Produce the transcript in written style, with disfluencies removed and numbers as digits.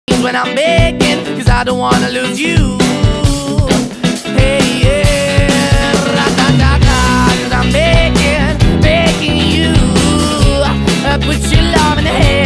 when I'm begging, cause I don't wanna lose you. Hey, yeah, ra-da-da-da, cause I'm begging, begging you. Put your love in the hand.